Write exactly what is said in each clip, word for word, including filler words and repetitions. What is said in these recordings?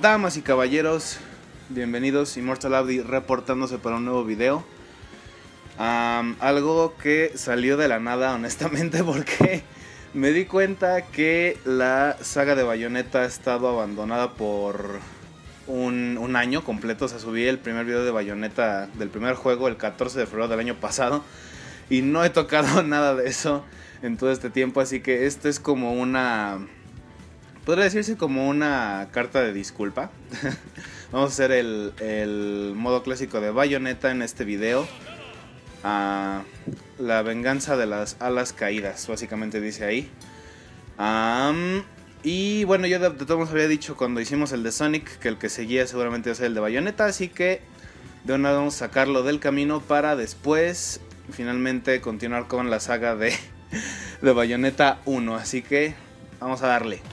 Damas y caballeros, bienvenidos, Immortal Audi reportándose para un nuevo video. um, Algo que salió de la nada, honestamente, porque me di cuenta que la saga de Bayonetta ha estado abandonada por un, un año completo. O sea, subí el primer video de Bayonetta del primer juego el catorce de febrero del año pasado y no he tocado nada de eso en todo este tiempo, así que esto es como una... podría decirse como una carta de disculpa. Vamos a hacer el, el modo clásico de Bayonetta en este video. Uh, la venganza de las alas caídas, básicamente dice ahí. Um, y bueno, yo de, de todos modos había dicho cuando hicimos el de Sonic que el que seguía seguramente iba a ser el de Bayonetta, así que de una vez vamos a sacarlo del camino para después finalmente continuar con la saga de, de Bayonetta uno. Así que vamos a darle.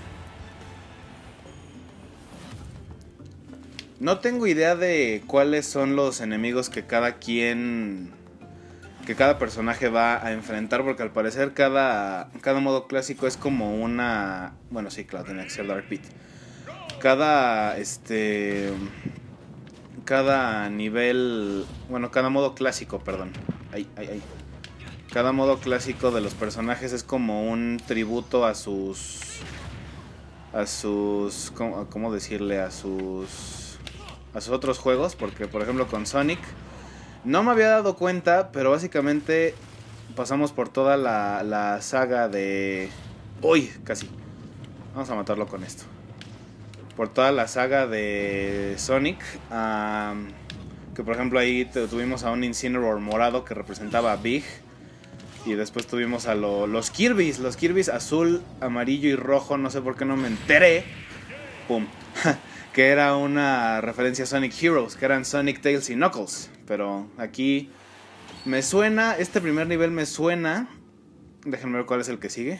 No tengo idea de cuáles son los enemigos que cada quien, que cada personaje va a enfrentar, porque al parecer cada, cada modo clásico es como una... bueno, sí, claro, tiene que ser Dark Pit. Cada, este... cada nivel... bueno, cada modo clásico, perdón. Ay, ay, ay. Cada modo clásico de los personajes es como un tributo a sus... a sus... ¿cómo, cómo decirle? A sus... a sus otros juegos, porque por ejemplo con Sonic no me había dado cuenta, pero básicamente pasamos por toda la, la saga de... uy, casi. Vamos a matarlo con esto. Por toda la saga de Sonic, um, que por ejemplo ahí tuvimos a un Incineroar morado que representaba a Big. Y después tuvimos a lo, los Kirby's, los Kirby's azul, amarillo y rojo, no sé por qué no me enteré. Pum. Que era una referencia a Sonic Heroes, que eran Sonic, Tails y Knuckles. Pero aquí me suena, este primer nivel me suena. Déjenme ver cuál es el que sigue.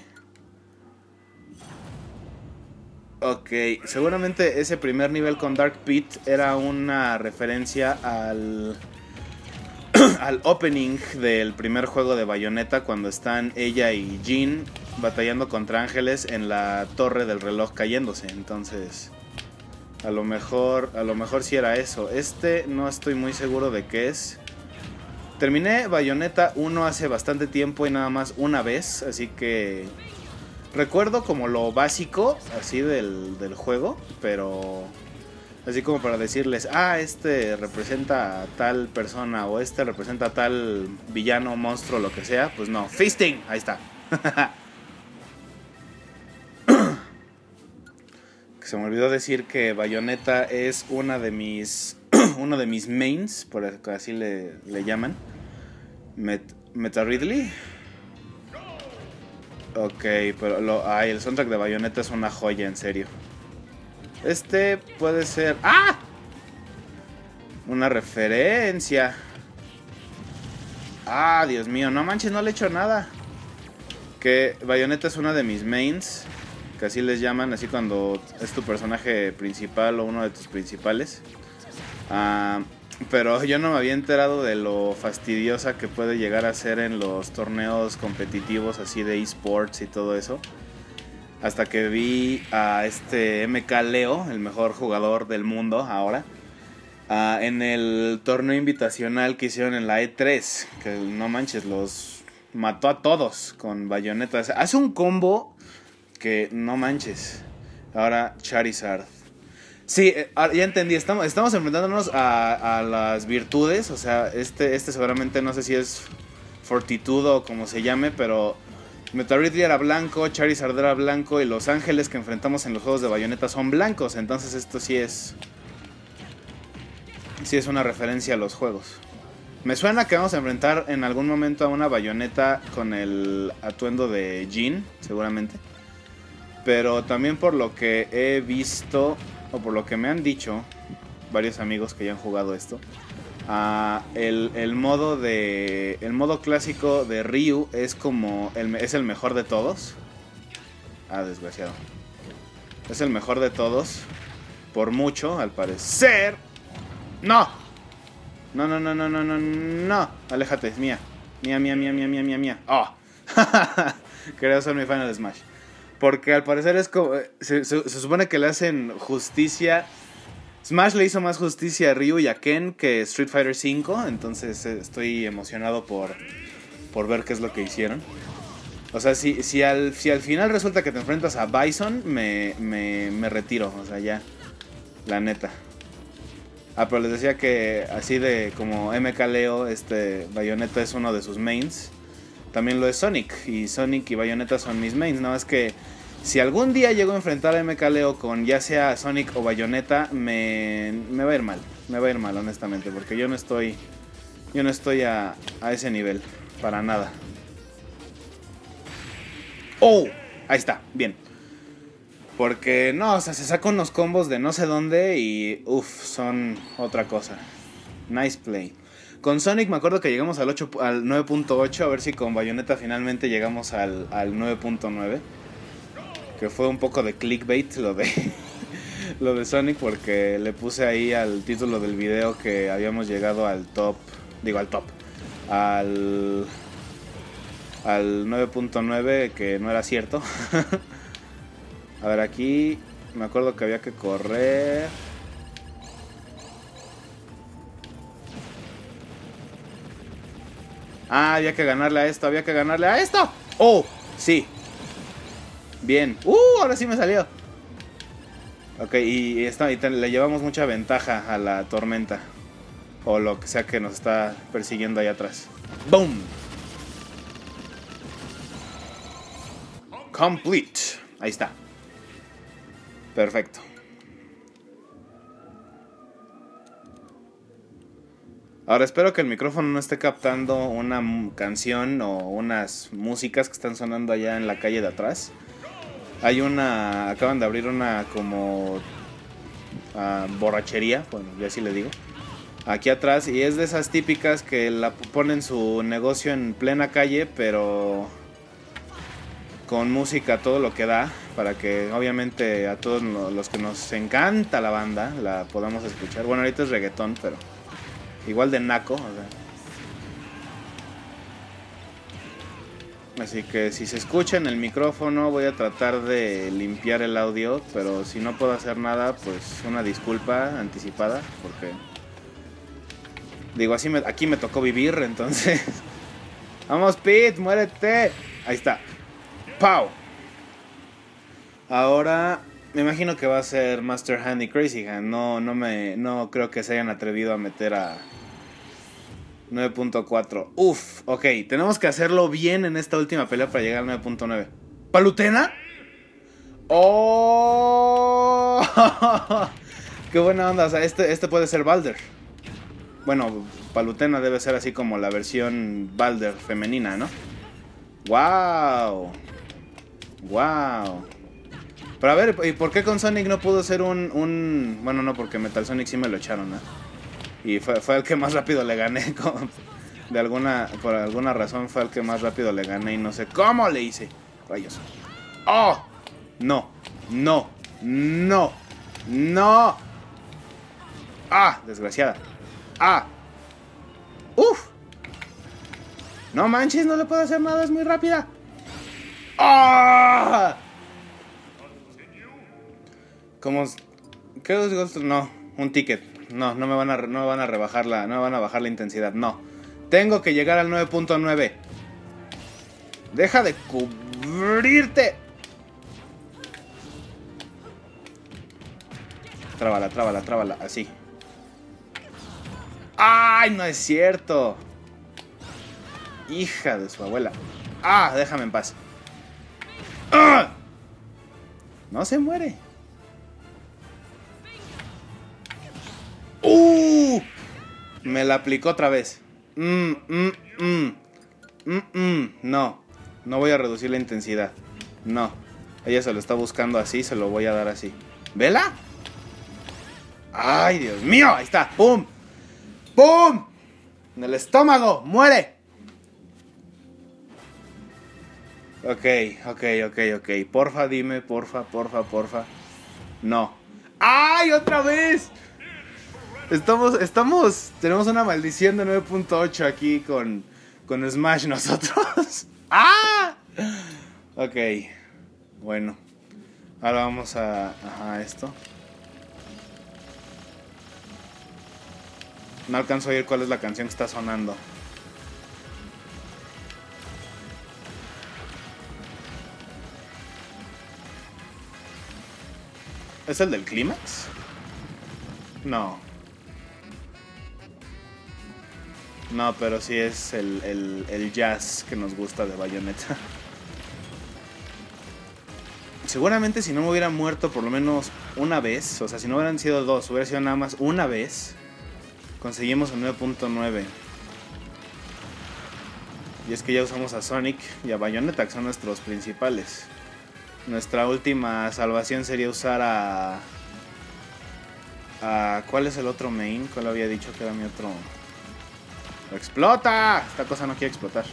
Ok, seguramente ese primer nivel con Dark Pit era una referencia al... al opening del primer juego de Bayonetta, cuando están ella y Jean batallando contra ángeles en la torre del reloj cayéndose. Entonces... A lo mejor, a lo mejor sí era eso. Este no estoy muy seguro de qué es. Terminé Bayonetta uno hace bastante tiempo y nada más una vez, así que recuerdo como lo básico así del, del juego, pero así como para decirles, ah, este representa a tal persona o este representa a tal villano, monstruo, lo que sea, pues no. Feasting, ahí está. Se me olvidó decir que Bayonetta es una de mis uno de mis mains, por así le, le llaman. Met, Meta Ridley. Ok, pero lo, ay, el soundtrack de Bayonetta es una joya, en serio. Este puede ser... ¡ah! Una referencia. Ah, Dios mío, no manches, no le he hecho nada. Que Bayonetta es una de mis mains, que así les llaman, así cuando es tu personaje principal o uno de tus principales. Uh, pero yo no me había enterado de lo fastidiosa que puede llegar a ser en los torneos competitivos así de esports y todo eso, hasta que vi a este M K Leo, el mejor jugador del mundo ahora, uh, en el torneo invitacional que hicieron en la E tres, que no manches, los mató a todos con Bayonetta. Hace un combo que no manches. Ahora Charizard. Sí, eh, ya entendí. Estamos, estamos enfrentándonos a, a las virtudes. O sea, este, este seguramente no sé si es fortitud o como se llame, pero Meta Ridley era blanco, Charizard era blanco y los ángeles que enfrentamos en los juegos de Bayonetta son blancos. Entonces esto sí es... sí es una referencia a los juegos. Me suena que vamos a enfrentar en algún momento a una Bayonetta con el atuendo de Jean, seguramente. Pero también por lo que he visto, o por lo que me han dicho varios amigos que ya han jugado esto, uh, el, el modo de el modo clásico de Ryu es como el, es el mejor de todos. Ah, desgraciado. Es el mejor de todos, por mucho, al parecer. ¡No! No, no, no, no, no, no, no. Aléjate, es mía. Mía, mía, mía, mía, mía, mía, mía. ¡Oh! Quería usar mi Final Smash. Porque al parecer es como... Se, se, se supone que le hacen justicia... Smash le hizo más justicia a Ryu y a Ken que Street Fighter cinco. Entonces estoy emocionado por, por ver qué es lo que hicieron. O sea, si, si, al, si al final resulta que te enfrentas a Bison, me, me, me retiro. O sea, ya. La neta. Ah, pero les decía que así de como M K Leo, este Bayonetta es uno de sus mains. También lo es Sonic. Y Sonic y Bayonetta son mis mains. Nada más que si algún día llego a enfrentar a M K Leo con ya sea Sonic o Bayonetta, me, me va a ir mal. Me va a ir mal, honestamente. Porque yo no estoy. Yo no estoy a, a ese nivel. Para nada. ¡Oh! Ahí está, bien. Porque no, o sea, se saca unos combos de no sé dónde y uff, son otra cosa. Nice play. Con Sonic me acuerdo que llegamos al, ocho, al nueve punto ocho, a ver si con Bayonetta finalmente llegamos al, al nueve punto nueve. Que fue un poco de clickbait lo de, lo de Sonic, porque le puse ahí al título del video que habíamos llegado al top, digo al top, al, al nueve punto nueve, que no era cierto. A ver, aquí me acuerdo que había que correr. Ah, había que ganarle a esto, había que ganarle a esto. ¡Oh! Sí. Bien. ¡Uh! Ahora sí me salió. Ok, y, y, esta, y te, le llevamos mucha ventaja a la tormenta. O lo que sea que nos está persiguiendo ahí atrás. ¡Boom! Complete. Ahí está. Perfecto. Ahora espero que el micrófono no esté captando una canción o unas músicas que están sonando allá en la calle de atrás. Hay una... Acaban de abrir una como... Uh, borrachería, bueno, ya así le digo. Aquí atrás, y es de esas típicas que la ponen su negocio en plena calle, pero... con música todo lo que da, para que obviamente a todos los que nos encanta la banda la podamos escuchar. Bueno, ahorita es reggaetón, pero igual de naco, o sea. Así que si se escucha en el micrófono voy a tratar de limpiar el audio, pero si no puedo hacer nada, pues una disculpa anticipada, porque digo, así me, aquí me tocó vivir, entonces. Vamos, Pete, muérete. Ahí está. ¡Pow! Ahora me imagino que va a ser Master Hand y Crazy Hand. No, no, me, no creo que se hayan atrevido a meter a nueve punto cuatro. Uf, ok. Tenemos que hacerlo bien en esta última pelea para llegar al nueve punto nueve. ¿Palutena? ¡Oh! ¡Qué buena onda! O sea, este, este puede ser Balder. Bueno, Palutena debe ser así como la versión Balder femenina, ¿no? ¡Wow! ¡Wow! Pero a ver, ¿y por qué con Sonic no pudo ser un... un... Bueno, no, porque Metal Sonic sí me lo echaron, ¿no? Y fue, fue el que más rápido le gané. Con, de alguna... Por alguna razón fue el que más rápido le gané y no sé cómo le hice. Rayos. ¡Oh! No. No. No. No. ¡Ah! Desgraciada. ¡Ah! ¡Uf! No manches, no le puedo hacer nada, es muy rápida. ¡Ah! ¿Cómo? ¿Qué dos gols? No, un ticket. No, no me van a no me van a rebajar la, no me van a bajar la intensidad. No. Tengo que llegar al nueve punto nueve. Deja de cubrirte. Trábala, trábala, trábala, así. ¡Ay, no es cierto! Hija de su abuela. ¡Ah! Déjame en paz. ¡Ah! No se muere. ¡Uh! Me la aplicó otra vez. Mm, mm, mm. Mm, mm. No. No voy a reducir la intensidad. No. Ella se lo está buscando así. Se lo voy a dar así. ¿Vela? ¡Ay, Dios mío! Ahí está. ¡Pum! ¡Pum! En el estómago. ¡Muere! Ok, ok, ok, ok. Porfa, dime, porfa, porfa, porfa. No. ¡Ay, otra vez! Estamos, estamos, tenemos una maldición de nueve punto ocho aquí con, con Smash nosotros. ¡Ah! Ok, Bueno. Ahora vamos a... Ajá, esto. No alcanzo a oír cuál es la canción que está sonando. ¿Es el del clímax? No. No, pero sí es el, el, el jazz que nos gusta de Bayonetta. Seguramente si no me hubiera muerto por lo menos una vez, o sea, si no hubieran sido dos, hubiera sido nada más una vez, conseguimos el nueve punto nueve. Y es que ya usamos a Sonic y a Bayonetta, que son nuestros principales. Nuestra última salvación sería usar a... a ¿cuál es el otro main? ¿Cuál había dicho que era mi otro? ¡Explota! Esta cosa no quiere explotar.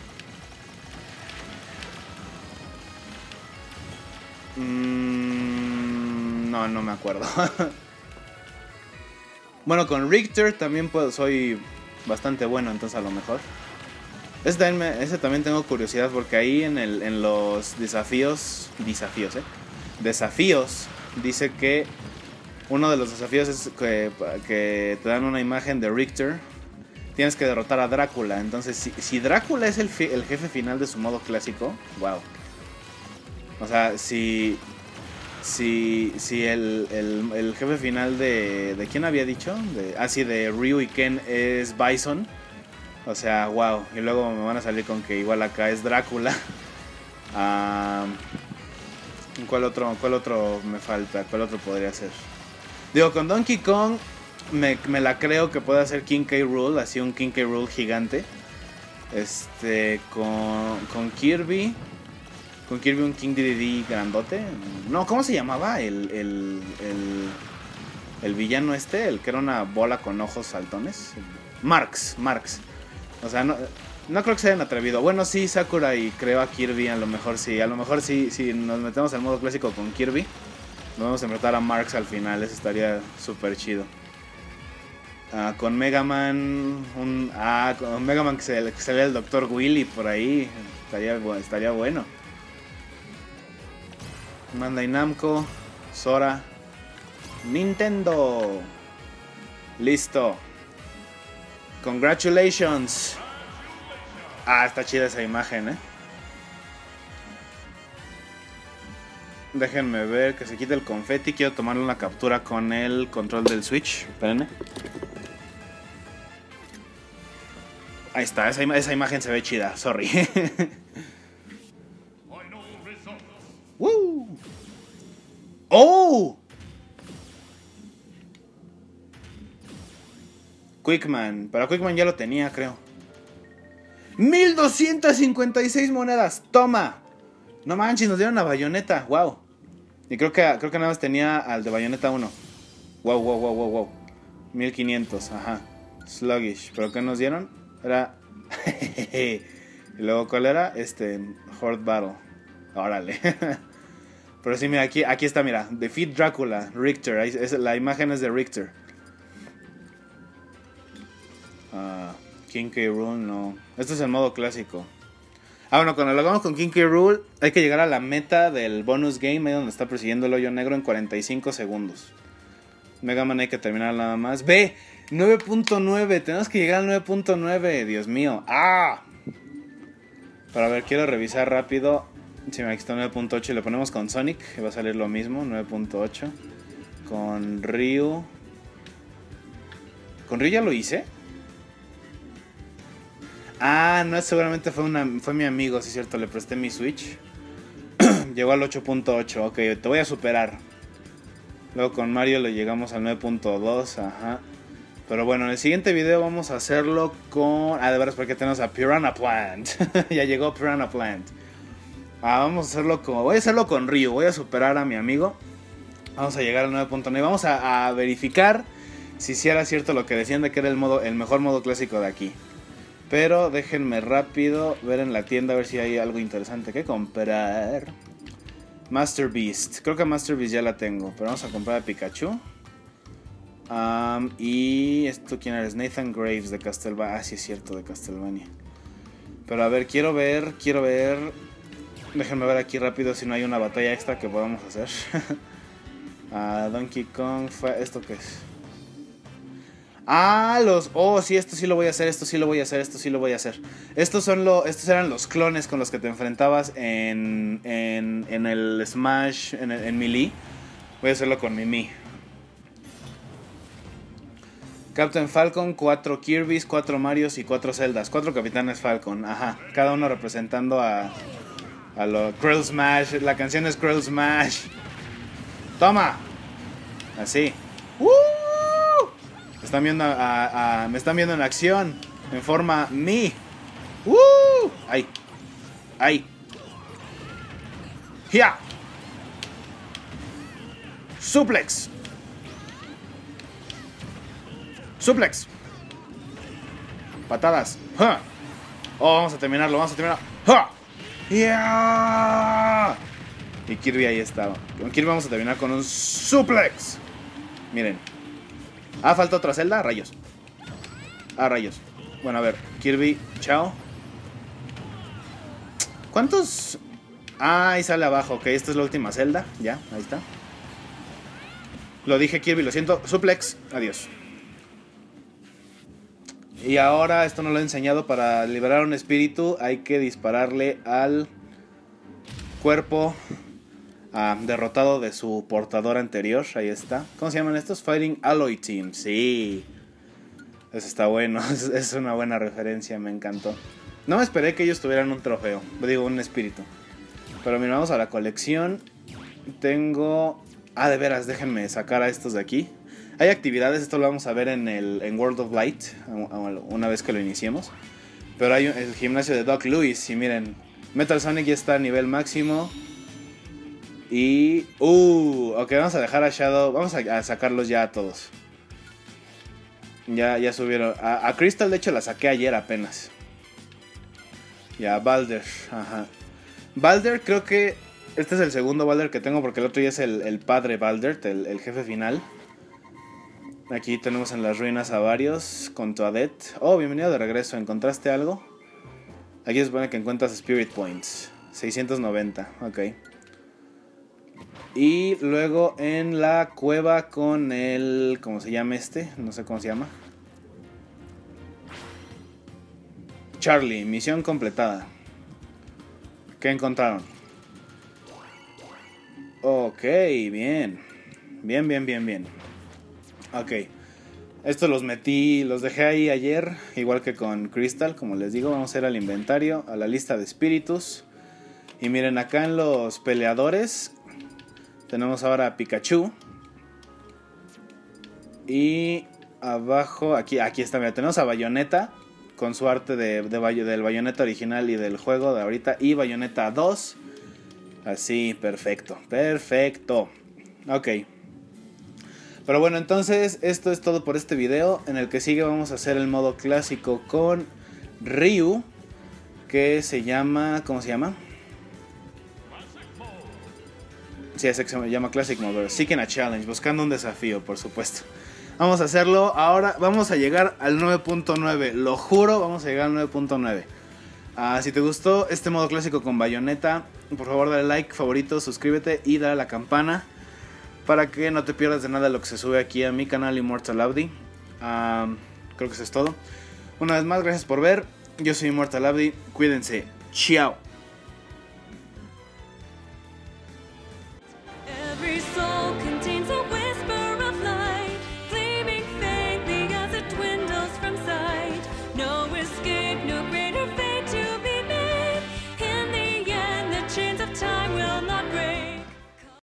Mm, no, no me acuerdo. Bueno, con Richter también puedo, soy bastante bueno, entonces a lo mejor. Ese también, me, ese también tengo curiosidad porque ahí en, el, en los desafíos, desafíos, eh, desafíos, dice que uno de los desafíos es que, que te dan una imagen de Richter. Tienes que derrotar a Drácula. Entonces, si, si Drácula es el, fi, el jefe final de su modo clásico, wow. O sea, si si, si el, el, el jefe final de... ¿De quién había dicho? De, ah, sí, de Ryu y Ken es Bison. O sea, wow. Y luego me van a salir con que igual acá es Drácula. um, ¿cuál, otro, ¿Cuál otro me falta? ¿Cuál otro podría ser? Digo, con Donkey Kong me, me la creo que puede hacer King K. Rool. Así un King K. Rool gigante. Este, con, con Kirby... Con Kirby un King Dedede grandote. No, ¿cómo se llamaba? El, el, el, el villano este, el que era una bola con ojos saltones. Marx, Marx. O sea, no, no creo que se hayan atrevido. Bueno, sí, Sakura y creo a Kirby, a lo mejor sí. A lo mejor sí, si nos metemos al modo clásico con Kirby, nos vamos a enfrentar a Marx al final. Eso estaría súper chido. Uh, con Mega Man, un, ah, con Mega Man que se, que se vea el doctor Willy por ahí. Estaría, estaría bueno. Bandai Namco, Sora, Nintendo. Listo. Congratulations. Ah, está chida esa imagen, eh. Déjenme ver que se quite el confeti. Quiero tomarle una captura con el control del Switch. Espérenme. Ahí está, esa, esa imagen se ve chida, sorry. ¡Woo! ¡Oh! Quickman. Pero Quickman ya lo tenía, creo. mil doscientas cincuenta y seis monedas. Toma. No manches, nos dieron a Bayonetta. Wow. Y creo que, creo que nada más tenía al de Bayonetta uno. Wow, wow, wow, wow, wow. mil quinientos, ajá. Sluggish. ¿Pero qué nos dieron? Era... y luego, ¿cuál era? Este... Horde Battle. Órale. Pero sí, mira, aquí, aquí está, mira. Defeat Drácula, Richter. Ahí, es, la imagen es de Richter. Uh, King K. Rool, no. Este es el modo clásico. Ah, bueno, cuando lo hagamos con King K. Rool, hay que llegar a la meta del bonus game, ahí donde está persiguiendo el hoyo negro en cuarenta y cinco segundos. Mega Man hay que terminar nada más. ¡Ve! nueve punto nueve. Tenemos que llegar al nueve punto nueve. Dios mío. ¡Ah! Pero a ver, quiero revisar rápido. Si me está nueve punto ocho y le ponemos con Sonic, y va a salir lo mismo, nueve punto ocho. Con Ryu. ¿Con Ryu ya lo hice? Ah, no, seguramente fue, una, fue mi amigo, sí es cierto, le presté mi Switch. Llegó al ocho punto ocho, ok, te voy a superar. Luego con Mario le llegamos al nueve punto dos, ajá. Pero bueno, en el siguiente video vamos a hacerlo con... Ah, de veras, porque tenemos a Piranha Plant. Ya llegó Piranha Plant. Ah, vamos a hacerlo con... Voy a hacerlo con Ryu, voy a superar a mi amigo. Vamos a llegar al nueve punto nueve. Vamos a, a verificar si sí era cierto lo que decían de que era el, modo, el mejor modo clásico de aquí. Pero déjenme rápido ver en la tienda a ver si hay algo interesante que comprar. Master Beast. Creo que Master Beast ya la tengo, pero vamos a comprar a Pikachu. Um, y esto, ¿quién eres? Nathan Graves de Castlevania. Ah, sí es cierto, de Castlevania. Pero a ver, quiero ver, quiero ver... Déjenme ver aquí rápido si no hay una batalla extra que podamos hacer. uh, Donkey Kong, ¿esto qué es? Ah, los... Oh, sí, esto sí lo voy a hacer, esto sí lo voy a hacer, esto sí lo voy a hacer. Estos son lo, estos eran los clones con los que te enfrentabas en, en, en el Smash, en, en Melee. Voy a hacerlo con mi Mi. Captain Falcon, cuatro Kirby's, cuatro Marios y cuatro Zeldas. Cuatro Capitanes Falcon, ajá. Cada uno representando a... A lo Cruel Smash. La canción es Cruel Smash. Toma. Así. ¡Uh! Me están viendo, a, a, a, me están viendo en acción. En forma Mi. ¡Uh! ¡Ay! ¡Ay! ¡Ya! ¡Suplex! ¡Suplex! Patadas. ¡Ja! Oh, vamos a terminarlo, vamos a terminarlo. ¡Ja! ¡Ya! Y Kirby ahí estaba. Con Kirby vamos a terminar con un suplex. Miren. Ah, falta otra celda. Rayos. Ah, rayos. Bueno, a ver. Kirby, chao. ¿Cuántos? Ah, ahí sale abajo. Ok, esta es la última celda. Ya, ahí está. Lo dije, Kirby, lo siento. Suplex. Adiós. Y ahora, esto no lo he enseñado, para liberar un espíritu hay que dispararle al cuerpo ah, derrotado de su portador anterior. Ahí está. ¿Cómo se llaman estos? Fighting Alloy Team. Sí. Eso está bueno. Es una buena referencia, me encantó. No me esperé que ellos tuvieran un trofeo. Digo, un espíritu. Pero mira, vamos a la colección. Tengo... Ah, de veras, déjenme sacar a estos de aquí. Hay actividades, esto lo vamos a ver en, el, en World of Light, una vez que lo iniciemos. Pero hay el gimnasio de Doc Lewis y miren, Metal Sonic ya está a nivel máximo. Y... Uh, ok, vamos a dejar a Shadow, vamos a, a sacarlos ya a todos. Ya, ya subieron. A, a Crystal de hecho la saqué ayer apenas. Y a Balder, ajá. Balder creo que... Este es el segundo Balder que tengo porque el otro ya es el, el padre Balder, el, el jefe final. Aquí tenemos en las ruinas a varios con Toadette. Oh, bienvenido de regreso. ¿Encontraste algo? Aquí se supone que encuentras Spirit Points. seiscientos noventa, ok. Y luego en la cueva con el... ¿Cómo se llama este? No sé cómo se llama. Charlie, misión completada. ¿Qué encontraron? Ok, bien. Bien, bien, bien, bien. Ok. Estos los metí, los dejé ahí ayer, igual que con Crystal, como les digo. Vamos a ir al inventario, a la lista de espíritus. Y miren, acá en los peleadores tenemos ahora a Pikachu. Y abajo, aquí, aquí está, mira, tenemos a Bayonetta con su arte de, de, de, del Bayonetta original y del juego de ahorita. Y Bayonetta dos. Así, perfecto, perfecto. Ok. Pero bueno, entonces esto es todo por este video. En el que sigue vamos a hacer el modo clásico con Ryu, que se llama... ¿Cómo se llama? Sí, ese que se llama Classic Mode. Seeking a Challenge, buscando un desafío, por supuesto. Vamos a hacerlo ahora. Vamos a llegar al nueve punto nueve. Lo juro, vamos a llegar al nueve punto nueve. Uh, si te gustó este modo clásico con Bayonetta, por favor dale like, favorito, suscríbete y dale a la campana para que no te pierdas de nada de lo que se sube aquí a mi canal Immortal Abdi. Uh, creo que eso es todo. Una vez más, gracias por ver. Yo soy Immortal Abdi. Cuídense. Chao.